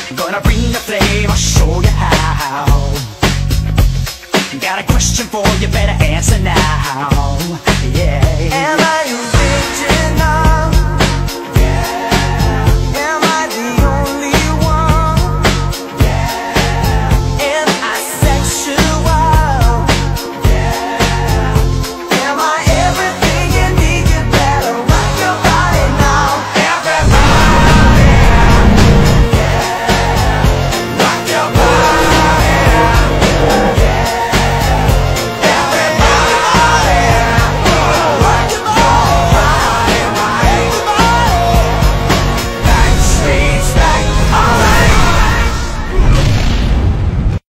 Gonna bring the flame, I'll show you how. Got a question for you, better answer now. Yeah. Am I